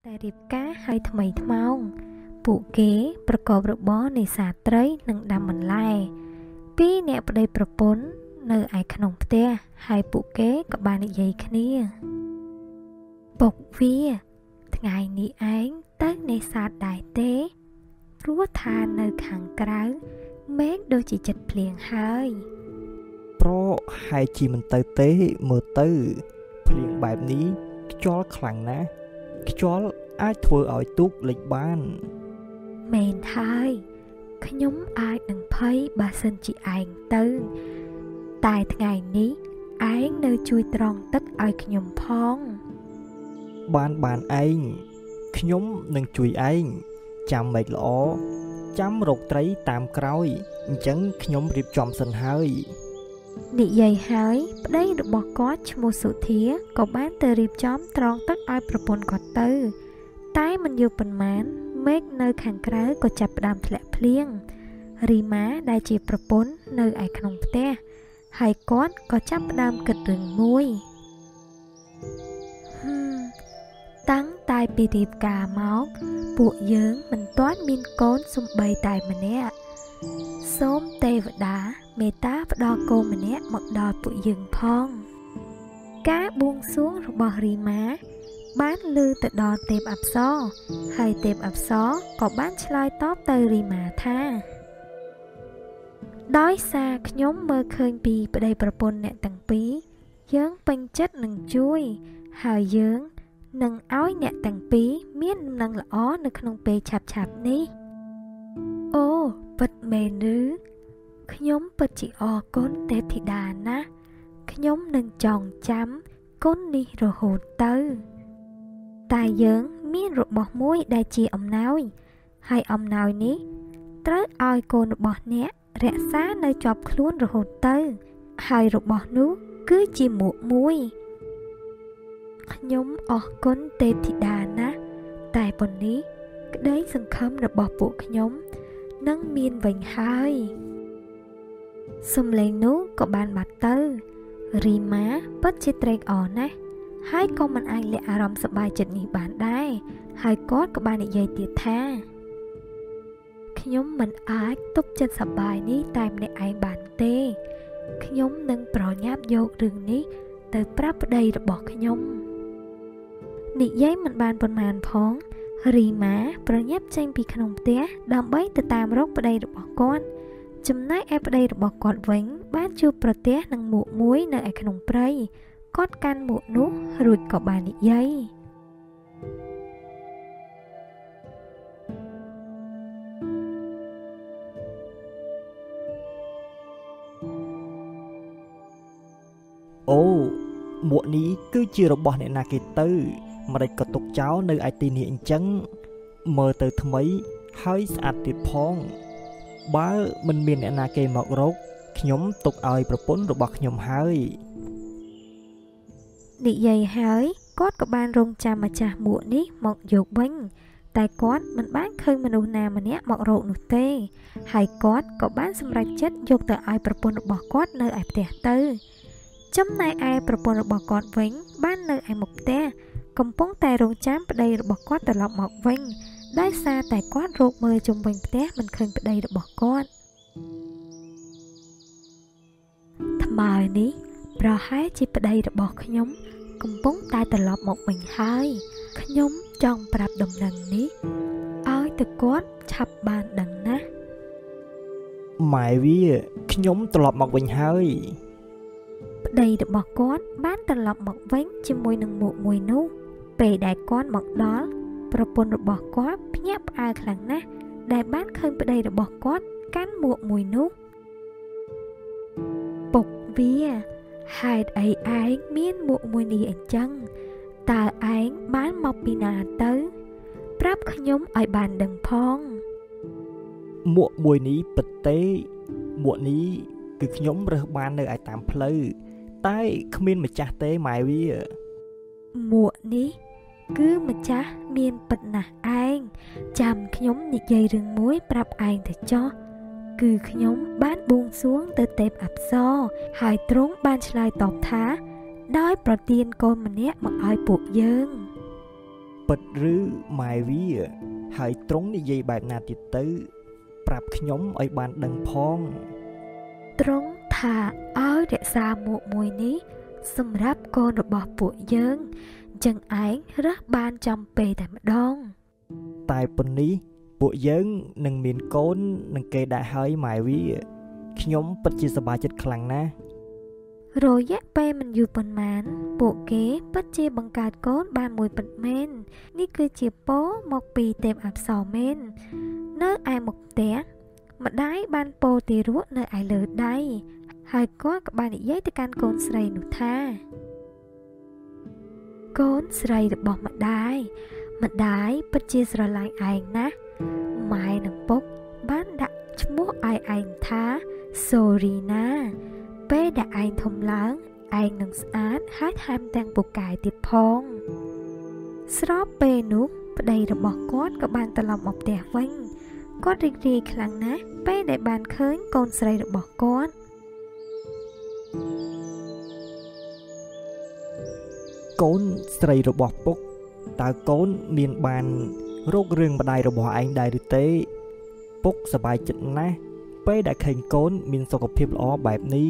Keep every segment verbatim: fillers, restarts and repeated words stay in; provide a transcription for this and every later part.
แต่រៀបការឲ្យថ្មីថ្មោងពួកគេប្រកបរបរនេសាទត្រីនិងដាំបន្លែពីរអ្នកប្តីប្រពន្ធនៅឯក្នុងផ្ទះហើយពួកគេក៏បាននិយាយគ្នាពុកវាថ្ងៃនេះឯងទៅនេសាទដែរទេព្រោះថានៅខាងក្រៅមេឃដូចជាចិត្តភ្លៀងហើយប្រហើយជាមិនទៅទេមើលទៅភ្លៀងបែបនេះខ្យល់ខ្លាំងណាស់ខ្យល់អាចធ្វើឲ្យទូកលិចបានមែនហើយខ្ញុំអាចនឹងភ័យបើសិនជាឯងទៅតែថ្ងៃនេះឯងនៅជួយត្រងទឹកឲ្យខ្ញុំផងបានបានឯងខ្ញុំនឹងជួយឯងចាំមេឃល្អចាំរកត្រីតាមក្រោយអញ្ចឹងខ្ញុំរៀបចំសិនហើយនិយាយហើយប្តីរបស់គាត់ឈ្មោះសុធាក៏បានទៅរៀបចំត្រងទឹកឲ្យប្រពន្ធគាត់ទៅតែមិនយូរប៉ុន្មានមេឃនៅខាងក្រៅក៏ចាប់ផ្ដើមធ្លាក់ភ្លៀងរីម៉ាដែលជាប្រពន្ធនៅឯក្នុងផ្ទះហើយគាត់ក៏ចាប់ផ្ដើមគិតរឿងមួយហឹមតាំងតែពីរៀបការមកពួកយើងមិនទាន់មានកូនសំបីតែម្នាក់សូមទេវតាមេត្តាផ្ដល់កូនម្នាក់មកដល់ពួកយើងផងការបួងសួងរបស់រីម៉ាបានលើទៅដល់ទេពអប្សរហើយទេពអប្សរក៏បានឆ្លើយតបទៅរីម៉ាថាដោយសារខ្ញុំមើលឃើញពីប្តីប្រពន្ធអ្នកទាំងពីរយើងពេញចិត្តនឹងជួយហើយយើងនឹងឲ្យអ្នកទាំងពីរមានដំណឹងល្អនៅក្នុងពេលឆាប់ឆាប់នេះអូពិតមែនឬខ្ញុំពិតជាអរគុណទេពធីតាណាស់ខ្ញុំនឹងចងចាំគុណនេះរហូតទៅតែយើងមានរបស់មួយដែលជាអំណោយហើយអំណោយនេះត្រូវឲ្យកូនរបស់អ្នករក្សានៅជាប់ខ្លួនរហូតទៅហើយរបស់នោះគឺជាមួកមួយខ្ញុំអរគុណទេពធីតាណាស់តែប៉ុណ្នេះក្តីសង្ឃឹមរបស់ពួកខ្ញុំនឹងមានវិញហើយសំឡេងនោះក៏បានបាត់ទៅរីម៉ាពិតជាត្រេកអរណាស់ហើយក៏មិនអាចលាក់អារម្មណ៍សប្បាយចិត្តនេះបានដែរហើយគាត់ក៏បាននិយាយទៀតថាខ្ញុំមិនអាចទប់ចិត្តសប្បាយនេះតែម្នាក់ឯងបានទេខ្ញុំនឹងប្រញាប់យករឿងនេះទៅប្រាប់ប្តីរបស់ខ្ញុំនិយាយមិនបានប៉ុន្មានផងរីម៉ាប្រញាប់ចេញពីក្នុងផ្ទះដើម្បីទៅតាមរកប្តីរបស់គាត់ចំណែកឯប្តីរបស់គាត់វិញបានជួបប្រទះនឹងមួកមួយនៅឯក្នុងព្រៃគាត់កាន់មួកនោះរួចក៏បាននិយាយអូមួកនេះគឺជារបស់អ្នកណាគេទៅម្ដេចក៏ទុកចោលនៅឯទីនេះអញ្ចឹងមើលទៅថ្មីហើយស្អាតទៀតផងបើមិនមានអ្នកណាគេមករកខ្ញុំទុកឲ្យប្រពន្ធរបស់ខ្ញុំហើយនិយាយហើយគាត់ក៏បានរងចាំម្ចាស់មួកនេះមកយកវិញតែគាត់មិនបានឃើញមនុស្សណាម្នាក់មករកនោះទេហើយគាត់ក៏បានសម្រេចចិត្តយកទៅឲ្យប្រពន្ធរបស់គាត់នៅឯផ្ទះទៅចំណែកឯប្រពន្ធរបស់គាត់វិញបាននៅឯមុខផ្ទះកំពុងតែរងចាំប្តីរបស់គាត់ត្រឡប់មកវិញដោយសារតែគាត់រកមើលជុំវិញផ្ទះមិនឃើញប្តីរបស់គាត់ថ្មនេះប្រហែលជាប្តីរបស់ខ្ញុំកំពុងតែត្រឡប់មកវិញហើយខ្ញុំចង់ប្រាប់ដំណឹងនេះឲ្យទៅគាត់ឆាប់បានដឹងណាម៉ែវាខ្ញុំត្រឡប់មកវិញហើយប្តីរបស់គាត់បានត្រឡប់មកវិញជាមួយនឹងមួកមួយនោះពេលដែលគាត់មកដល់ប្រពន្ធរបស់គាត់ភ្ញាក់ផ្អើលខ្លាំងណាស់ដែលបានឃើញប្តីរបស់គាត់កាន់មួកមួយនោះពុកវាហេតុអីឯងមានមួកមួយនេះអញ្ចឹងតើឯងបានមកពីណាទៅប្រាប់ខ្ញុំឲ្យបានដឹងផងមួកមួយនេះពិតទេមួកនេះគឺខ្ញុំរើសបាននៅឯតាមផ្លូវតែគ្មានម្ចាស់ទេម៉ែវាមួកនេះគឺម្ចាស់មានពិតណាស់ឯងចាំខ្ញុំនិយាយរឿងមួយប្រាប់ឯងទៅចុះគឺខ្ញុំបានបួងសួងទៅទេពអប្សរហើយទ្រង់បានឆ្លើយតបថាដោយប្រទានកូនម្នាក់មកឲ្យពួកយើងពិតឬម៉ែវាហើយត្រង់និយាយបែបណាទៀតទៅប្រាប់ខ្ញុំឲ្យបានដឹងផងត្រង់ថាឲ្យរក្សាមួកមួយនេះសម្រាប់កូនរបស់ពួកយើងចឹងឯងរើសបានចំពេលតែម្ដងតែប៉ុណ្នេះពួកយើងនឹងមានកូននឹងគេដែរហើយម៉ែវាខ្ញុំពិតជាសប្បាយចិត្តខ្លាំងណាស់រយៈពេលមិនយូរប៉ុន្មានពួកគេពិតជាបង្កើតកូនបានមួយពិតមែននេះគឺជាពរមកពីទេពអប្សរមែននៅឯមុខផ្ទះម្ដាយបានពោលទារកនៅឯលើដៃហើយគាត់ក៏បាននិយាយទៅកាន់កូនស្រីនោះថាកូនស្រីរបស់ម្ដាយម្ដាយពិតជាស្រឡាញ់ឯងណាស់ម៉ែនិងពុកបានដាក់ឈ្មោះឲ្យឯងថាសូរីណាពេលដែលឯងធំឡើងឯងនឹងស្អាតហើយថែមទាំងពូកែទៀតផងស្របពេលនោះប្តីរបស់គាត់ក៏បានត្រឡប់មកផ្ទះវិញគាត់រីករាយខ្លាំងណាស់ពេលដែលបានឃើញកូនស្រីរបស់គាត់កូនស្រីរបស់ពុកតើកូនមានបានរោគរឿងម្ដាយរបស់ឯងដែរឬទេពុកសប្បាយចិត្តណាស់ពេលដែលឃើញកូនមានសុខភាពល្អបែបនេះ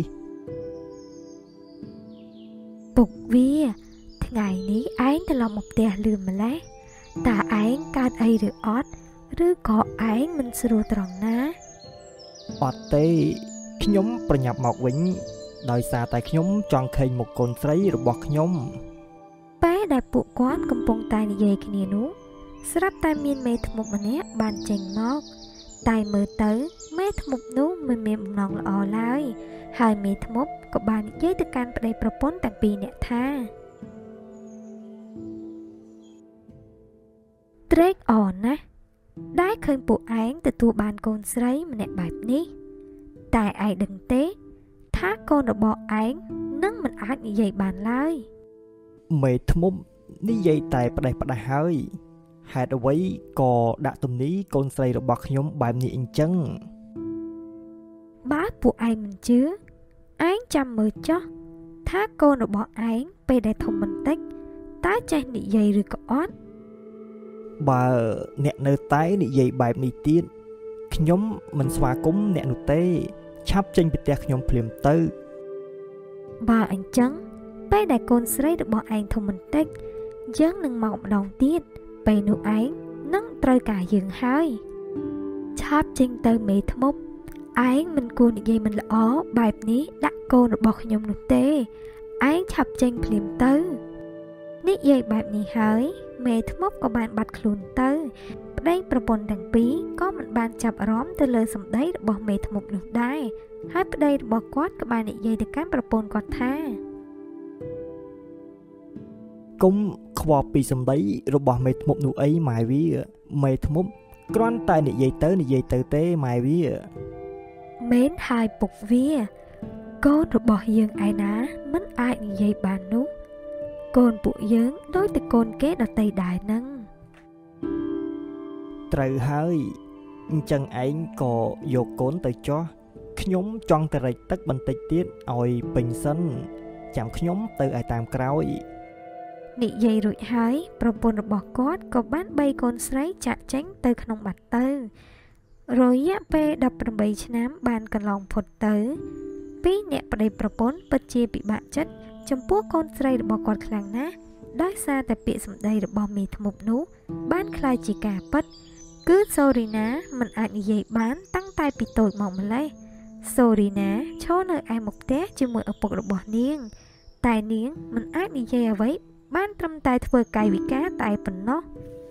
ពុកវាថ្ងៃនេះឯងត្រឡប់មកផ្ទះលឿនម្ល៉េះតើឯងកើតអីឬអត់ឬក៏ឯងមិនស្រួលត្រង់ណាអត់ទេខ្ញុំប្រញាប់មកវិញដោយសារតែខ្ញុំចង់ឃើញមុខកូនស្រីរបស់ខ្ញុំពេលដែលពួកគាត់កំពុងតែនិយាយគ្នានោះស្រាប់តែមានមេធ្មប់ម្នាក់បានចេញមកតែមើលទៅមេធ្មប់នោះមិនមានបំណងល្អឡើយហើយមេធ្មប់ក៏បាននិយាយទៅកាន់ប្តីប្រពន្ធទាំងពីរនាក់ថាត្រេកអរណាស់ដែលឃើញពួកឯងទទួលបានកូនស្រីម្នាក់បែបនេះតែឯងដឹងទេថាកូនរបស់ឯងនឹងមិនអាចនិយាយបានឡើយមេធ្មប់និយាយតែផ្ដេសផ្ដាស់ហើយហេតុអ្វីក៏ដាក់ទំនីកូនស្រីរបស់ខ្ញុំបែបនេះអញ្ចឹងបើពួកឯងមិនជឿឯងចាំមើលចុះថាកូនរបស់ឯងពេលដែលធំបន្តិចតើចេះនិយាយឬក៏អត់បើអ្នកនៅតែនិយាយបែបនេះទៀតខ្ញុំមិនស្វាគមន៍អ្នកនោះទេឆាប់ចេញពីផ្ទះខ្ញុំភ្លាមទៅបើអញ្ចឹងពេលដែលកូនស្រីរបស់ឯងធំបន្តិចយើងនឹងមកម្ដងទៀតពេលនោះឯងនឹងត្រូវការយើងហើយឆាប់ចេញទៅមេធ្មប់ឯងមិនគួរនិយាយមិនល្អបែបនេះដាក់កូនរបស់ខ្ញុំនោះទេឯងឆាប់ចេញភ្លាមទៅនិយាយបែបនេះហើយមេធ្មប់ក៏បានបាត់ខ្លួនទៅប្តីប្រពន្ធទាំងពីរក៏មិនបានចាប់អារម្មណ៍ទៅលើសម្ដីរបស់មេធ្មប់នោះដែរហើយប្តីរបស់គាត់ក៏បាននិយាយទៅកាន់ប្រពន្ធគាត់ថាកុំខ្វល់ពីសម្ដីរបស់មេធ្មប់នោះអីម៉ែវាមេធ្មប់គ្រាន់តែនិយាយទៅនិយាយទៅទេម៉ែវាមែនហើយពុកវាកូនរបស់យើងឯណាមិនអាចនិយាយបាននោះកូនពួកយើងដូចតែកូនគេដទៃដែរនឹងត្រូវហើយអញ្ចឹងឯងក៏យកកូនទៅចោះខ្ញុំចង់ទៅរែកទឹកបន្តិចទៀតឲ្យពេញសិនចាំខ្ញុំទៅឲ្យតាមក្រោយនិយាយរួចហើយប្រពន្ធរបស់គាត់ក៏បានបីកូនស្រីចាក់ចេញទៅក្នុងបាត់ទៅរយៈពេលដប់ប្រាំបីឆ្នាំបានកន្លងផុតទៅពីរអ្នកប្តីប្រពន្ធពិតជាពិបាកចិត្តចំពោះកូនស្រីរបស់គាត់ខ្លាំងណាស់ដោយសារតែពាក្យសម្ដីរបស់មេធ្មប់នោះបានคล้ายជាការពិតគឺសូរីណាមិនអាចនិយាយបានតាំងតែពីតូចមកម្ល៉េះសូរីណាឈរនៅឯមុខផ្ទះជាមួយឪពុករបស់នាងតែនាងមិនអាចនិយាយអ្វីបានត្រឹមតែធ្វើកាយវិការតែប៉ុណ្ណោះ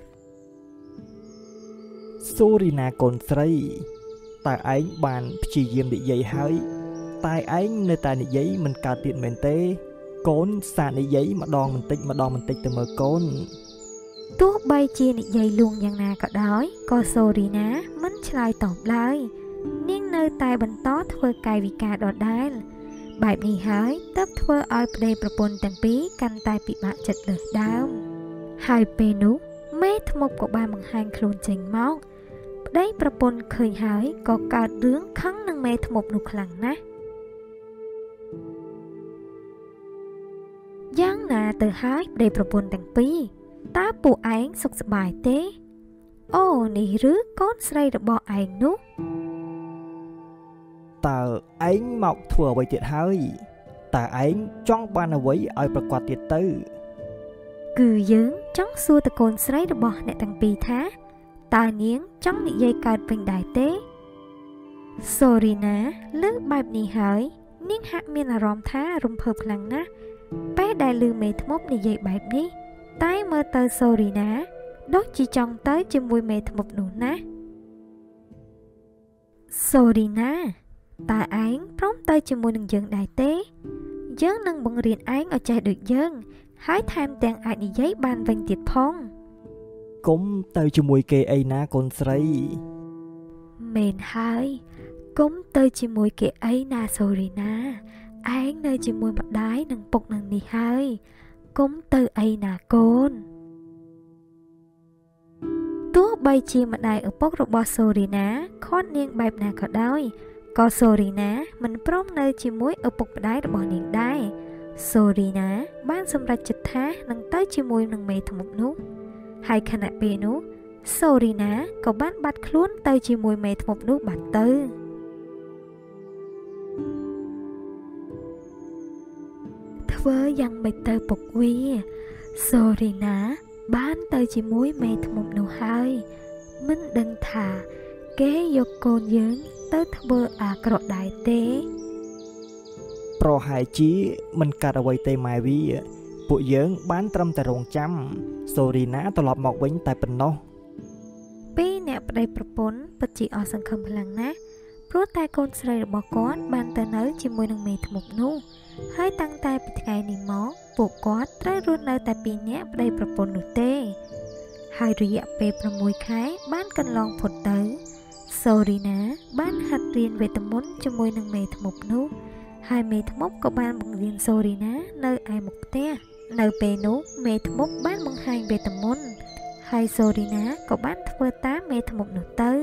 សូរីណាកូនស្រីតើឯងបានព្យាយាមនិយាយហើយតែឯងនៅតែនិយាយមិនកើតទៀតមែនទេកូនសាកនិយាយម្ដងបន្តិចម្ដងបន្តិចទៅមើលកូនទោះបីជានិយាយលួងយ៉ាងណាក៏ដោយក៏សូរីណាមិនឆ្លើយតបឡើយនាងនៅតែបន្តធ្វើកាយវិការដដែលបែបនេះហើយទើបធ្វើឲ្យប្តីប្រពន្ធទាំងពីរកាន់តែពិបាកចិត្តលើសដើមហើយពេលនោះមេធ្មប់ក៏បានបង្ហាញខ្លួនចេញមកប្តីប្រពន្ធឃើញហើយក៏កើតរឿងខឹងនឹងមេធ្មប់នោះខ្លាំងណាស់យ៉ាងណាទៅហើយប្តីប្រពន្ធទាំងពីរតាពួកឯងសុខសប្បាយទេអូនេះឬកូនស្រីរបស់ឯងនោះតើឯងមកធ្វើអ្វីទៀតហើយតើឯងចង់បានអ្វីឲ្យប្រកាសទៀតទៅគឺយើងចង់សួរតកូនស្រីរបស់អ្នកទាំងពីរថាតើនាងចង់និយាយកើតវិញដែរទេសូរីណាលើបែបនេះហើយនាងហាក់មានអារម្មណ៍ថារំភើបខ្លាំងណាស់ពេលដែលឮមេធ្មប់និយាយបែបនេះតែមើលទៅសូរីណាដូចជាចង់ទៅជាមួយមេធ្មប់នោះណាសូរីណាតើឯងព្រមទៅជាមួយនឹងយើងដែរទេយើងនឹងបង្រៀនឯងឲ្យចេះដូចយើងហើយថែមទាំងអាចនិយាយបានវិញទៀតផងកុំទៅជាមួយគេអីណាកូនស្រីមែនហើយគុំទៅជាមួយគេអីណាសូរីណាឯងនៅជាមួយម្ដាយនិងពុកនឹងនេះហើយគុំទៅអីណាកូនទោះបីជាម្ដាយឪពុករបស់សូរីណាខាត់នាងបែបណាក៏ដោយក៏សូរីណាមិនព្រមនៅជាមួយឪពុកម្ដាយរបស់នាងដែរសូរីណាបានសម្រេចចិត្តថានឹងទៅជាមួយនឹងមេធ្មប់នោះហើយខណៈពេលនោះសូរីណាក៏បានបាត់ខ្លួនទៅជាមួយមេធ្មប់នោះបាត់ទៅធ្វើយ៉ាងម៉េចទៅពុកវាសូរីណាបានទៅជាមួយមេធ្មប់នោះហើយមិនដឹងថាគេយកកូនយើងទៅធ្វើអាក្រក់ដែរទេប្រហែលជាមិនកាត់អ្វីទេម៉ែវាពួកយើងបានត្រឹមតែរងចាំសូរីណាត្រឡប់មកវិញតែប៉ុណ្ណោះពីអ្នកប្តីប្រពន្ធពិតជាអស់សង្ឃឹមខ្លាំងណាស់ព្រោះតែកូនស្រីរបស់គាត់បានទៅនៅជាមួយនឹងមេធ្មប់នោះហើយតាំងតែពីថ្ងៃនេះមកពួកគាត់ត្រូវរស់នៅតែពីរនាក់ប្តីប្រពន្ធនោះទេហើយរយៈពេលប្រាំមួយខែបានកន្លងផុតទៅសូរីណាបានហាត់រៀនវេទមន្តជាមួយនឹងមេធ្មប់នោះហើយមេធ្មប់ក៏បានបង្រៀនសូរីណានៅឯមុខផ្ទះនៅពេលនោះមេធ្មប់បានបង្ហាញវេទមន្តហើយសូរីណាក៏បានធ្វើតាមមេធ្មប់នោះទៅ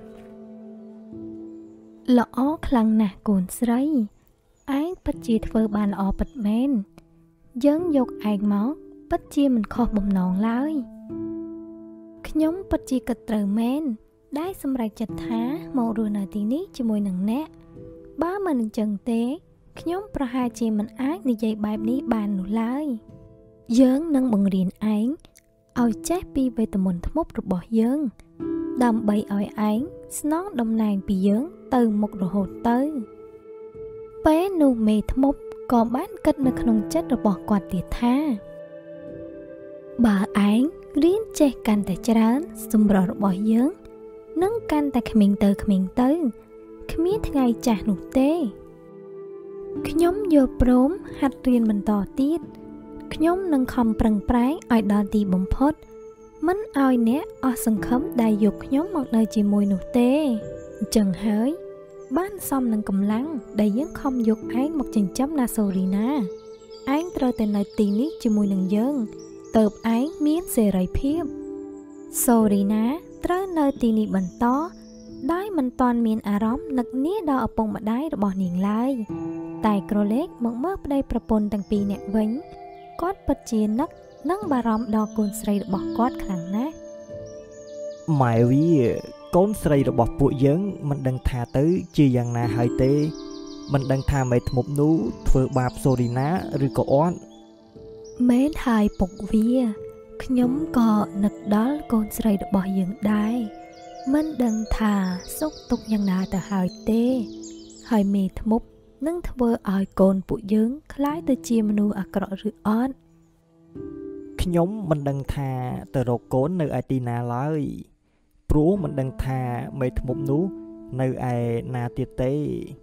ល្អខ្លាំងណាស់កូនស្រីឯងពិតជាធ្វើបានល្អពិតមែនយើងយកឯងមកពិតជាមិនខុសបំណងឡើយខ្ញុំពិតជាគិតត្រូវមែនដែលសម្រេចចិត្តថាមករស់នៅទីនេះជាមួយនឹងអ្នកបើមិនអញ្ចឹងទេខ្ញុំប្រហែលជាមិនអាចនិយាយបែបនេះបាននោះឡើយយើងនឹងបង្រៀនឯងឲ្យចេះពីវេទមន្តធ្មប់របស់យើងដើម្បីឲ្យឯងស្នងតំណែងពីយើងទៅមុខរហូតទៅពេលនោះមេធ្មប់ក៏បានគិតនៅក្នុងចិត្តរបស់គាត់ទៀតថាបើឯងរៀនចេះកាន់តែច្រើនសម្រស់របស់យើងនឹងកាន់តែក្មេងទៅក្មេងទៅគ្មានថ្ងៃចាស់នោះទេខ្ញុំយល់ព្រមហាត់រៀនបន្តទៀតខ្ញុំនឹងខំប្រឹងប្រែងឲ្យដល់ទីបំផុតមិនឲ្យអ្នកអស់សង្ឃឹមដែលយកខ្ញុំមកនៅជាមួយនោះទេអញ្ចឹងហើយបានសមនឹងកម្លាំងដែលយើងខំយកឯងមកចិញ្ចឹមណាសូរីណាឯងត្រូវតែនៅទីនេះជាមួយនឹងយើងទើបឯងមានសេរីភាពសូរីណាត្រូវនៅទីនេះបន្តដោយមិនទាន់មានអារម្មណ៍នឹកនាដល់ឪពុកម្ដាយរបស់នាងឡើយតែក្រឡេកមកមើលប្តីប្រពន្ធទាំងពីរនាក់វិញគាត់ពិតជានឹកនិងបារម្ភដល់កូនស្រីរបស់គាត់ខ្លាំងណាស់ម៉ែវាកូនស្រីរបស់ពួកយើងមិនដឹងថាទៅជាយ៉ាងណាហើយទេមិនដឹងថាមេធ្មប់នោះធ្វើបាបសូរីណាឬក៏អត់មែនហើយពុកវាខ្ញុំក៏នឹកដល់កូនស្រីរបស់យើងដែរមិនដឹងថាសុខទុក្ខយ៉ាងណាទៅហើយទេហើយមេធ្មប់នឹងធ្វើឲ្យកូនពួកយើងคล้ายទៅជាមនុស្សអាក្រក់ឬអត់ខ្ញុំមិនដឹងថាទៅរកកូននៅឯទីណាឡើយព្រោះមិនដឹងថាមេធ្មប់នោះនៅឯណាទៀតទេ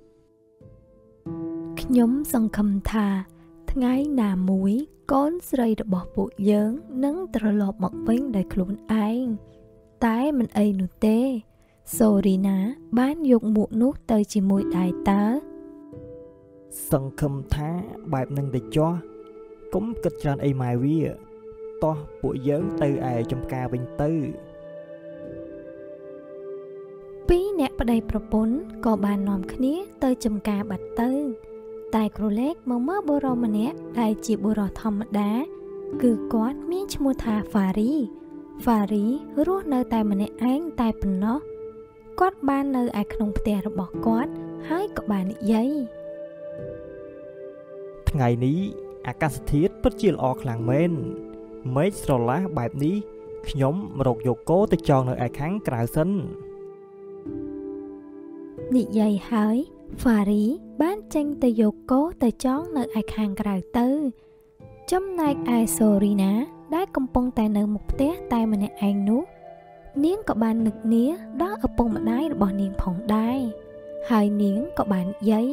ខ្ញុំសង្ឃឹមថាថ្ងៃណាមួយកូនស្រីរបស់ពួកយើងនឹងត្រឡប់មកវិញដោយខ្លួនឯងតែមិនអីនោះទេសូរីណាបានយកមួកនោះទៅជាមួយដែរតើសង្ឃឹមថាបែបនឹងទៅចោះកុំគិតច្រើនអីម៉ែវាតោះពួកយើងទៅឯចំការវិញទៅពីរអ្នកប្តីប្រពន្ធក៏បាននាំគ្នាទៅចំការបាត់ទៅតែក្រឡេកមកមើលបុរសម្នាក់ដែលជាបុរសធម្មតាគឺគាត់មានឈ្មោះថាហ្វារីហ្វារីរស់នៅតែម្នាក់ឯងតែប៉ុណ្ណោះគាត់បាននៅឯក្នុងផ្ទះរបស់គាត់ហើយក៏បាននិយាយថ្ងៃនេះអាកាសធាតុពិតជាល្អខ្លាំងមែនមេឃស្រឡះបែបនេះខ្ញុំរកយកគោទៅចងនៅឯខាងក្រៅសិននិយាយហើយហ្វារីបានចេញទៅយកគោទៅចងនៅឯខាងក្រៅទៅចំណែកឯសូរីណាដែលកំពុងតែនៅមុខផ្ទះតែម្នាក់ឯងនោះនាងក៏បាននឹកនាដល់ឪពុកម្ដាយរបស់នាងផងដែរហើយនាងក៏បាននិយាយ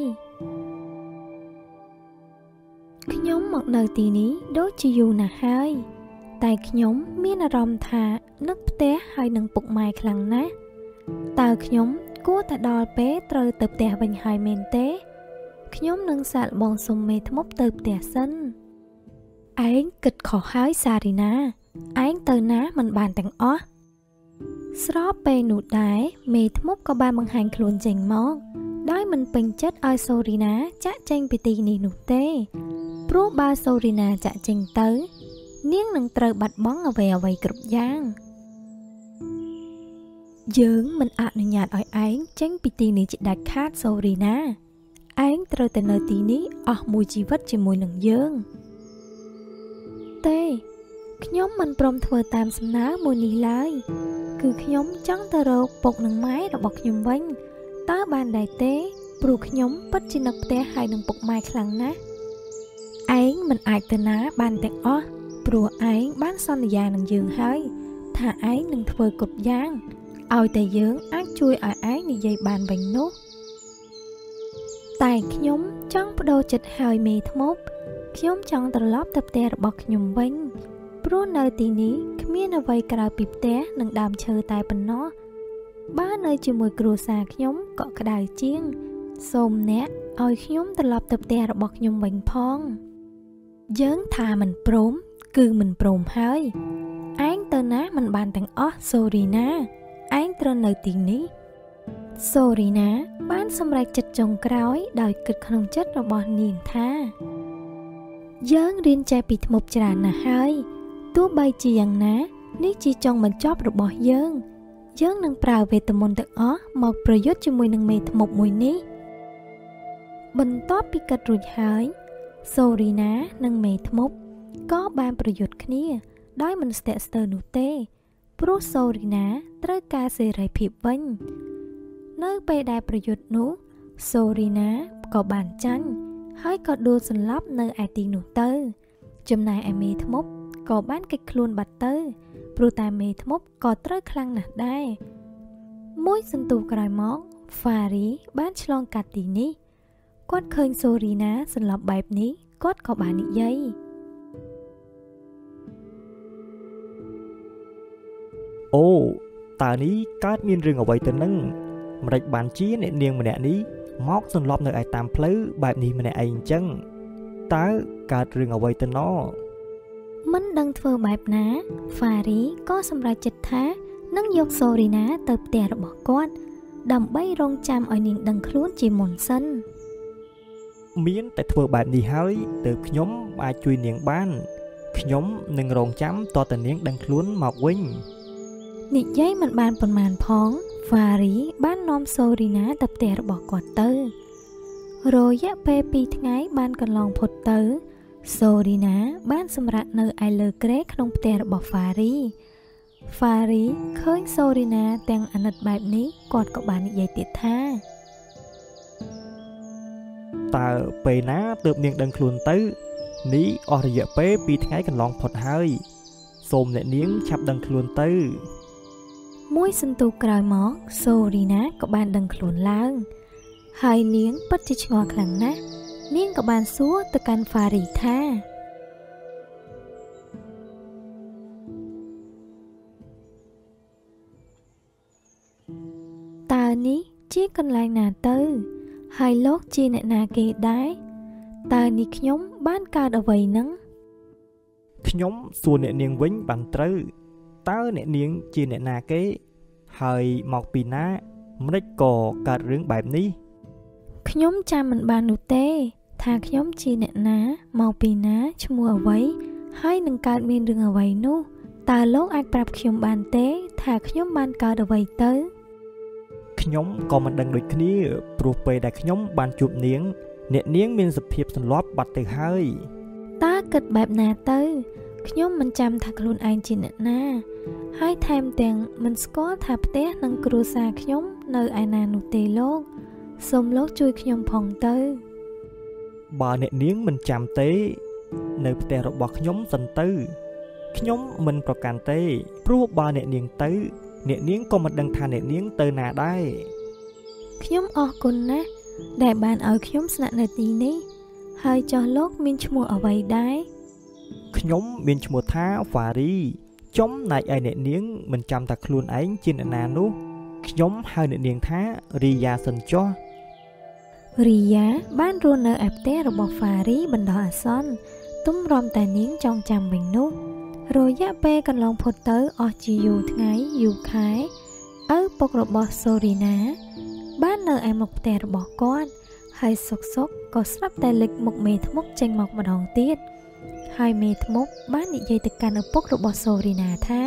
ខ្ញុំមកនៅទីនេះដូចជាយូរណាស់ហើយតែខ្ញុំមានអារម្មណ៍ថានឹកផ្ទះហើយនឹងពុកម៉ែខ្លាំងណាស់តើខ្ញុំគួរតែដល់ពេលត្រូវទៅផ្ទះវិញហើយមែនទេខ្ញុំនឹងសាកល្បងសុំមេធ្មប់ទៅផ្ទះសិនឯងគិតខុសហើយសារីណាឯងទៅណាមិនបានទាំងអស់ស្របពេលនោះដែរមេធ្មប់ក៏បានបង្ហាញខ្លួនចេញមកដោយមិនពេញចិត្តឲ្យសូរីណាចាក់ចេញពីទីនេះនោះទេព្រោះបើសូរីណាចាក់ចេញទៅនាងនឹងត្រូវបាត់បង់អ្វីអ្វីគ្រប់យ៉ាងយើងមិនអនុញ្ញាតឲ្យឯងចេញពីទីនេះជាដាច់ខាតសូរីណាឯងត្រូវតែនៅទីនេះអស់មួយជីវិតជាមួយនឹងយើងទេខ្ញុំមិនព្រមធ្វើតាមសំណើមួយនេះឡើយគឺខ្ញុំចង់ទៅរកពុកនិងម៉ែរបស់ខ្ញុំវិញតើបានដែរទេព្រោះខ្ញុំពិតជានឹកផ្ទះហើយនឹងពុកម៉ែខ្លាំងណាស់ឯងមិនអាចទៅណាបានទាំងអស់ព្រោះឯងបានសន្យានឹងយើងហើយថាឯងនឹងធ្វើគ្រប់យ៉ាងឲ្យតែយើងអាចជួយឲ្យឯងនិយាយបានវិញនោះតែខ្ញុំចង់បដូរចិត្តហើយមេធ្មប់ខ្ញុំចង់ត្រឡប់ទៅផ្ទះរបស់ខ្ញុំវិញព្រោះនៅទីនេះគ្មានអ្វីក្រៅពីផ្ទះនិងដើមឈើតែប៉ុណ្ណោះបើនៅជាមួយគ្រួសារខ្ញុំក៏ក្តៅជាងសូមអ្នកឲ្យខ្ញុំត្រឡប់ទៅផ្ទះរបស់ខ្ញុំវិញផងយើងថាមិនព្រមគឺមិនព្រមហើយឯងទៅណាមិនបានទាំងអស់សូរីណាឯងត្រូវនៅទីនេះសូរីណាបានសម្រេចចិត្តចុងក្រោយដោយគិតក្នុងចិត្តរបស់នាងថាយើងរៀនចេះពីធ្មប់ច្រើនណាស់ហើយទោះបីជាយ៉ាងណានេះជាចុងបញ្ចប់របស់យើងយើងនឹងប្រើវេទមន្តទាំងអស់មកប្រយុទ្ធជាមួយនឹងមេធ្មប់មួយនេះបន្ទាប់ពីគិតរួចហើយសូរីណានិងមេធ្មប់ក៏បានប្រយុទ្ធគ្នាដោយមិនស្ទាក់ស្ទើរនោះទេព្រោះសូរីណាត្រូវការសេរីភាពវិញនៅពេលដែលប្រយុទ្ធនោះសូរីណាក៏បានចាញ់ហើយក៏ដួលសន្លប់នៅឯទីនោះទៅចំណែកឯមេធ្មប់ក៏បានគេចខ្លួនបាត់ទៅព្រោះតែមេធ្មប់ក៏ត្រូវខ្លាំងណាស់ដែរមួយសន្ទុះក្រោយមកហ្វារីបានឆ្លងកាត់ទីនេះគាត់ឃើញសូរីណាសន្លប់បែបនេះគាត់ក៏បាននិយាយអូតើនេះកើតមានរឿងអ្វីទៅនឹងម្ដេចបានជាអ្នកនាងម្នាក់នេះមកសន្លប់នៅឯតាមផ្លូវបែបនេះម្នាក់ឯងអញ្ចឹងតើកើតរឿងអ្វីទៅណមិនដឹងធ្វើបែបណាហ្វារីក៏សម្រេចចិត្តថានឹងយកសូរីណាទៅផ្ទះរបស់គាត់ដើម្បីរងចាំឲ្យនាងដឹងខ្លួនជាមុនសិនមានតែធ្វើបែបនេះហើយទើបខ្ញុំអាចជួយនាងបានខ្ញុំនឹងរងចាំតតែនាងដឹងខ្លួនមកវិញនិយាយមិនបានប៉ុន្មានផងហ្វារីបាននាំសូរីណាទៅផ្ទះរបស់គាត់ទៅរយៈពេលពីរថ្ងៃបានកន្លងផុតទៅសូរីណាបានសម្រាកនៅឯលើគ្រែក្នុងផ្ទះរបស់ហ្វារីហ្វារីឃើញសូរីណាទាំងអាណិតបែបនេះគាត់ក៏បាននិយាយទៀតថាតើពេលណាទើបនាងដឹងខ្លួនទៅនេះអស់រយៈពេលពីរថ្ងៃកន្លងផុតហើយសូមអ្នកនាងឆាប់ដឹងខ្លួនទៅមួយសន្ទុះក្រោយមកសូរីណាក៏បានដឹងខ្លួនឡើងហើយនាងពិតជាឆ្ងល់ខ្លាំងណាស់នាងក៏បានសួរទៅកាន់ហ្វារីថាតើនេះជាកន្លែងណាទៅហើយលោកជាអ្នកណាគេដែរតើនេះខ្ញុំបានកើតអ្វីនឹងខ្ញុំសួរអ្នកនាងវិញបានត្រូវតើអ្នកនាងជាអ្នកណាគេហើយមកពីណាម្ដេចក៏កើតរឿងបែបនេះខ្ញុំចាំមិនបាននោះទេថាខ្ញុំជាអ្នកណាមកពីណាឈ្មោះអ្វីហហើយនឹងកើតមានរឿងអ្វីនោះតើលោកអាចប្រាប់ខ្ញុំបានទេថាខ្ញុំបានកើតអ្វីទៅខ្ញុំក៏មិនដឹងដូចគ្នាព្រោះពេលដែលខ្ញុំបានជួបនាងអ្នកនាងមានសភាពសន្លប់បាត់ទៅហើយតើគិតបែបណាទៅខ្ញុំមិនចាំថាខ្លួនឯងជាអ្នកណាហើយថែមទាំងមិនស្គាល់ថាផ្ទះនិងគ្រួសារខ្ញុំនៅឯណានោះទេលោកសូមលោកជួយខ្ញុំផងទៅបើអ្នកនាងមិនចាំទេនៅផ្ទះរបស់ខ្ញុំសិនទៅខ្ញុំមិនប្រកាន់ទេព្រោះបើអ្នកនាងទៅអ្នកនាងក៏មិនដឹងថាអ្នកនាងទៅណាដែរខ្ញុំអរគុណណាស់ដែលបានឲ្យខ្ញុំស្នាក់នៅទីនេះហើយចុះលោកមានឈ្មោះអ្វីដែរខ្ញុំមានឈ្មោះថាហ្វារីចំណែកឯអ្នកនាងមិនចាំថាខ្លួនឯងជាអ្នកណានោះខ្ញុំហៅអ្នកនាងថារីយ៉ាសិនចុះរីយ៉ាបានរស់នៅឯផ្ទះរបស់ហ្វារីបណ្ដោះអាសន្នទុំរំតែនាងចងចាំវិញនោះរយៈពេលកន្លងផុតទៅអស់ជាយូរថ្ងៃយូរខែឪពុករបស់សូរីណាបាននៅឯមុខផ្ទះរបស់គាត់ហើយសុកសុកក៏ស្រាប់តែលេចមុខមេធ្មប់ចេញមកម្ដងទៀតហើយមេធ្មប់បាននិយាយទៅកាន់ឪពុករបស់សូរីណាថា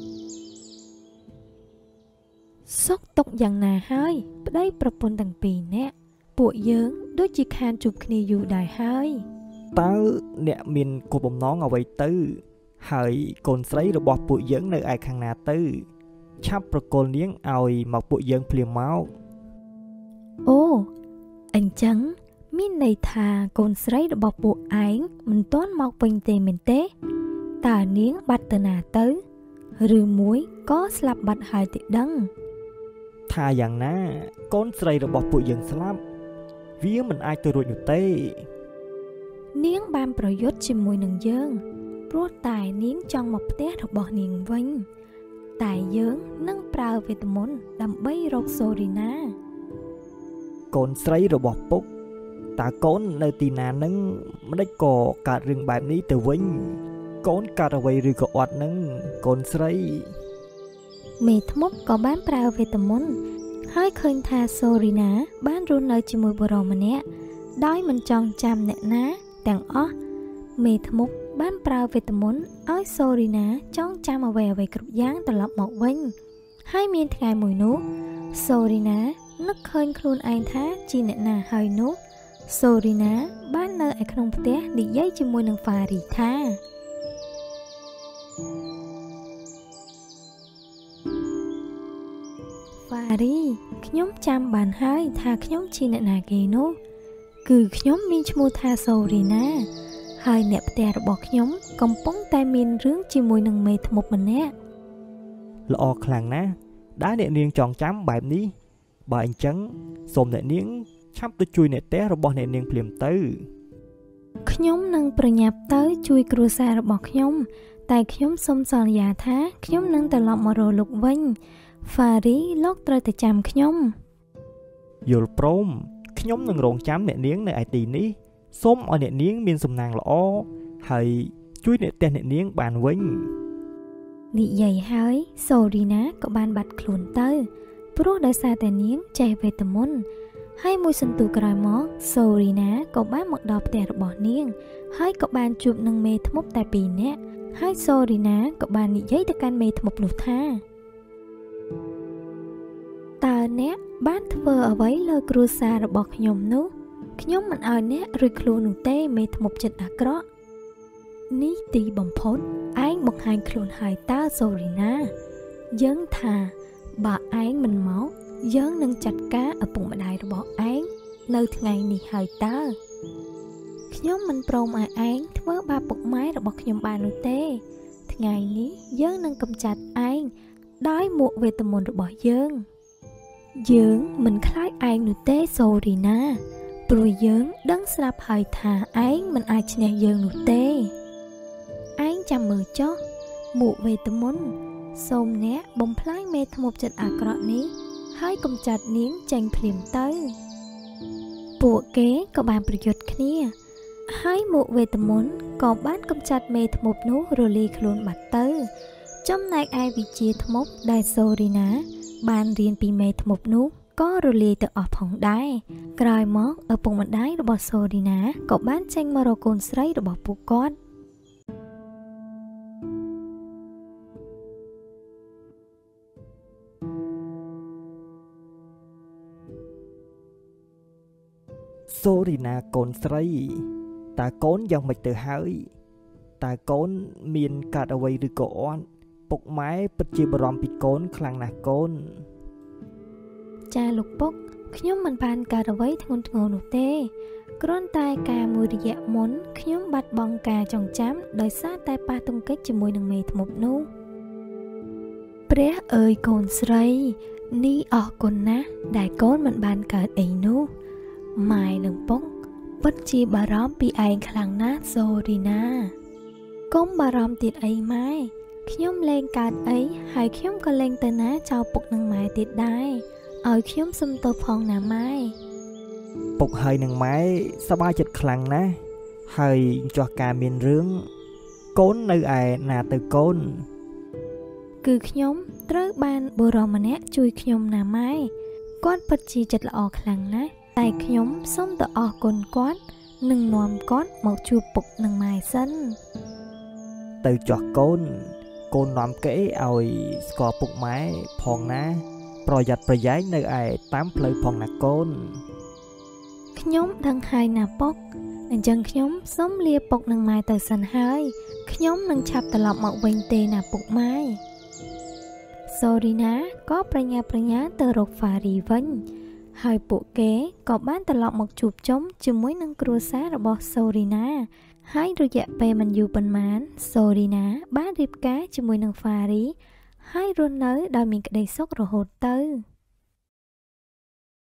សុកទុកយ៉ាងណាហើយប្តីប្រពន្ធទាំងពីរនាក់ពួកយើងដូចជាខានជួបគ្នាយូរដែរហើយតើអ្នកមានគោលបំណងអ្វីទៅហើយកូនស្រីរបស់ពួកយើងនៅឯខាងណាទៅឆាប់ប្រគល់នាងឲ្យមកពួកយើងភ្លាមមកអូអញ្ចឹងមានន័យថាកូនស្រីរបស់ពួកឯងមិនទាន់មកវិញទេមែនទេតើនាងបាត់ទៅណាទៅឬមួយក៏ស្លាប់បាត់ហើយទេដឹងថាយ៉ាងណាកូនស្រីរបស់ពួកយើងស្លាប់វាមិនអាចទៅរួចនោះទេនាងបានប្រយុទ្ធជាមួយនឹងយើងព្រោះតែនាងចង់មកផ្ទះរបស់នាងវិញតែយើងនឹងប្រើវេទមន្តដើម្បីរកសូរីណាកូនស្រីរបស់ពុកតើកូននៅទីណានឹងមិនដេចក៏កើតរឿងបែបនេះទៅវិញកូនកើតអ្វីឬក៏អត់នឹងកូនស្រីមេធ្មប់ក៏បានប្រើវេទមន្តហើយឃើញថាសូរីណាបានរស់នៅជាមួយបុរសម្នាក់ដោយមិនចង់ចាំអ្នកណាទាំងអស់មេធ្មប់បានប្រើវេទមន្តឲ្យសូរីណាចងចាំអ្វីអ្វីគ្រប់យ៉ាងត្រឡប់មកវិញហើយមានថ្ងៃមួយនោះសូរីណានឹកឃើញខ្លួនឯងថាជាអ្នកណាហើយនោះសូរីណាបាននៅឯក្នុងផ្ទះនិយាយជាមួយនឹងហ្វារីថាហ្វារីខ្ញុំចាំបានហើយថាខ្ញុំជាអ្នកណាគេនោះគឺខ្ញុំមានឈ្មោះថាសូរីណាហើយអ្នកផ្ទះរបស់ខ្ញុំកំពុងតែមានរឿងជាមួយនឹងមេធ្មប់ម្នាក់ល្អខ្លាំងណាស់ដែលអ្នកនាងចងចាំបែបនេះបើអញ្ចឹងសូមអ្នកនាងឆាប់ទៅជួយអ្នកផ្ទះរបស់អ្នកនាងភ្លាមទៅខ្ញុំនឹងប្រញាប់ទៅជួយគ្រួសាររបស់ខ្ញុំតែខ្ញុំសូមសន្យាថាខ្ញុំនឹងត្រឡប់មករកលោកវិញហ្វារីលោកត្រូវតែចាំខ្ញុំយល់ព្រមខ្ញុំនឹងរងចាំអ្នកនាងនៅឯទីនេះសូមឲ្យអ្នកនាងមានសំណាងល្អហើយជួយអ្នកផ្ទះអ្នកនាងបានវិញនិយាយហើយសូរីណាក៏បានបាត់ខ្លួនទៅព្រោះដោយសារតែនាងចេះវេទមន្តហើយមួយសន្ទុះក្រោយមកសូរីណាក៏បានមកដល់ផ្ទះរបស់នាងហើយក៏បានជួបនឹងមេធ្មប់តែពីរនាក់ហើយសូរីណាក៏បាននិយាយទៅកាន់មេធ្មប់នោះថាតើអ្នកបានធ្វើអ្វីលើគ្រួសាររបស់ខ្ញុំនោះខ្ញុំមិនឲ្យអ្នករួចខ្លួននោះទេមេធ្មប់ចិត្តអាក្រក់នេះទីបំផុតឯងបង្ហាញខ្លួនហើយតើសូរីណាយើងថាបើឯងមិនមកយើងនឹងចាត់ការឪពុកម្ដាយរបស់ឯងនៅថ្ងៃនេះហើយតើខ្ញុំមិនព្រមឲ្យឯងធ្វើបាបពុកម៉ែរបស់ខ្ញុំបាននោះទេថ្ងៃនេះយើងនឹងកម្ចាត់ឯងដោយមួកវេទមន្តរបស់យើងយើងមិនខ្លាចឯងនោះទេសូរីណាព្រោះយើងដឹងស្រាប់ហើយថាឯងមិនអាចឈ្នះយើងនោះទេឯងចាំមើលចុះមួកវេទមន្តសូមអ្នកបំផ្លាញមេធ្មប់ចិត្តអាក្រក់នេះហើយកម្ចាត់នាងចេញភ្លាមទៅពួកគេក៏បានប្រយុទ្ធគ្នាហើយមួកវេទមន្តក៏បានកម្ចាត់មេធ្មប់នោះរលាយខ្លួនបាត់ទៅចំណែកឯវិជាធ្មប់ដែលសូរីណាបានរៀនពីមេធ្មប់នោះក៏រលាយទៅអស់ផងដែរក្រោយមកឪពុកម្ដាយរបស់សូរីណាក៏បានចេញមករកកូនស្រីរបស់ពួកគាត់សូរីណាកូនស្រីតើកូនយ៉ាងម៉េចទៅហើយតើកូនមានកើតអ្វីឬក៏អត់ពុកម៉ែពិតជាបារម្ភពីកូនខ្លាំងណាស់កូនចាលោកពុកខ្ញុំមិនបានកើតអ្វីធ្ងន់ធ្ងរនោះទេគ្រាន់តែការមួយរយៈមុនខ្ញុំបាត់បង់ការចងចាំដោយសារតែប៉ះទង្គិចជាមួយនឹងមេធ្មប់នោះព្រះអើយកូនស្រីនេះអរគុណណាស់ដែលកូនមិនបានកើតអីនោះម៉ែនិងពុកពិតជាបារម្ភពីឯងខ្លាំងណាស់សូរីណាកុំបារម្ភទៀតអីម៉ែខ្ញុំលែងកើតអីហើយខ្ញុំក៏លែងទៅណាចោលពុកនិងម៉ែទៀតដែរឲ្យខ្ញុំសុំទោសផងណាម៉ែពុកហើយនឹងម៉ែសប្បាយចិត្តខ្លាំងណាស់ហើយចោះការមានរឿងកូននៅឯណាទៅកូនគឺខ្ញុំត្រូវបានបុរសម្នាក់ជួយខ្ញុំណាម៉ែគាត់ពិតជាចិត្តល្អខ្លាំងណាស់តែខ្ញុំសូមទៅអរគុណគាត់និងនាំគាត់មកជួបពុកនិងម៉ែសិនទៅចោះកូនកូននាំគេឲ្យស្គាល់ពុកម៉ែផងណាប្រយ័ត្នប្រយែងនៅឯតាមផ្លូវផងណាកូនខ្ញុំដឹងហើយណាពុកអញ្ចឹងខ្ញុំសូមលាពុកនិងម៉ែទៅសិនហើយខ្ញុំនឹងឆាប់ត្រឡប់មកវិញទេណាពុកម៉ែសូរីណាក៏ប្រញាប់ប្រញាល់ទៅរកហ្វារីវិញហើយពួកគេក៏បានត្រឡប់មកជួបជុំជាមួយនឹងគ្រួសាររបស់សូរីណាហើយរយៈពេលមិនយូរប៉ុន្មានសូរីណាបានរៀបការជាមួយនឹងហ្វារីហើយរស់នៅដោយមានក្តីសុខរហូតទៅ